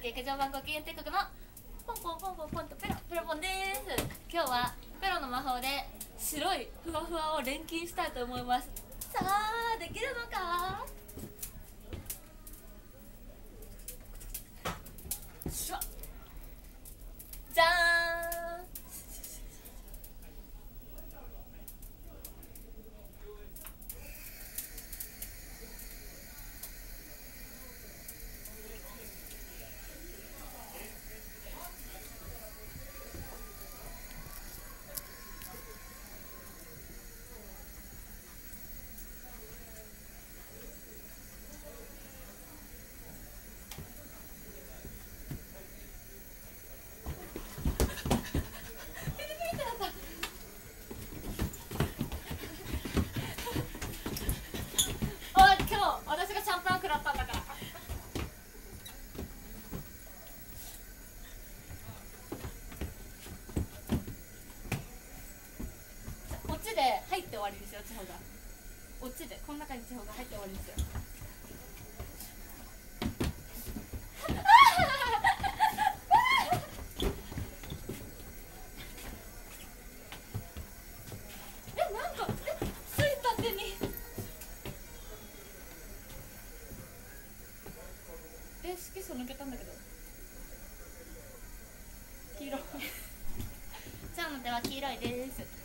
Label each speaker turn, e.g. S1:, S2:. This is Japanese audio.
S1: 劇場版ご機嫌帝国のポンポンポンポンポンとペロペロポンです。今日はペロの魔法で白いふわふわを錬金したいと思います。さあできるのか。しょじゃーん。オチで入って終わりですよ。地方がオチでこの中に地方が入って終わりですよ。なんかついた手に色素抜けたんだけど黄色。チャンの手は黄色いです。